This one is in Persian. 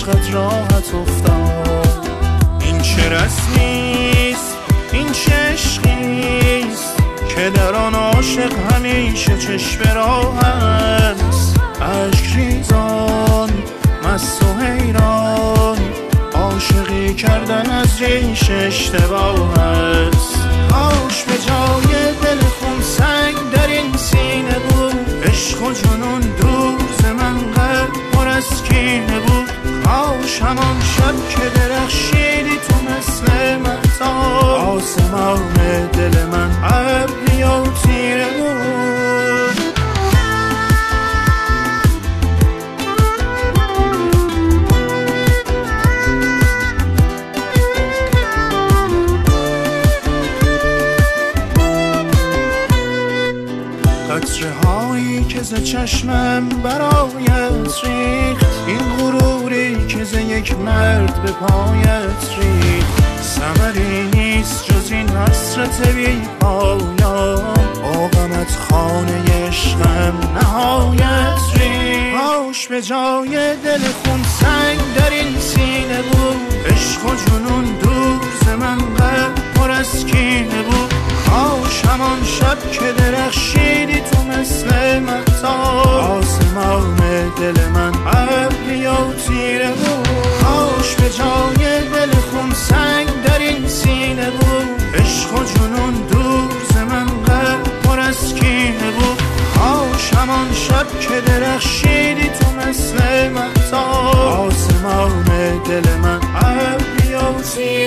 عشقت راحت افتاد. این چه رسمیست، این چه عشقیست که در آن عاشق همیشه چشم راه است. عشق ریزان مست و حیران، عاشقی کردن از ریش اشتباه است. کاش به جای دل خون سنگ در این سینه بود، عشق و جنون دور ز من قلب پر از کینه بود. کاش همان شب که درخشیدی تو مثل مهتاب، آسمان دل من ابری و تیره بود. قطره هایی که ز چشمم برایت ریخت، این غروری که ز یک مرد به پایت ریخت. ثمری نیست جز این حسرت بی پایان، با غمت خانه عشقم نهایت ریخت. کاش به جای دل خون سنگ در این سینه بود، عشق و جنون دور ز من قلب پر از کینه بود. کاش همان شب که درخشیدی تو مثل مهتاب، آسمان دل من ابری و تیره بود. کاش به جای دل خون سنگ در این سینه بود، عشق و جنون دور ز من قلب پر از کینه بود. کاش همان شب که درخشیدی تو مثل مهتاب، آسمان دل من ابری و تیره